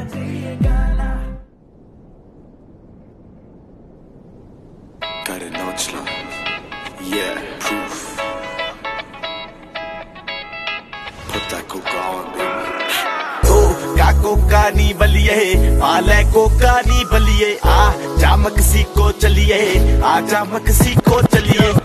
Got a notchla, yeah, proof. Put that coca on, baby. कोका नी बलिए, पाले कोका नी बलिए, आ जामक सी को चलिए, आ जामक सी को चलिए।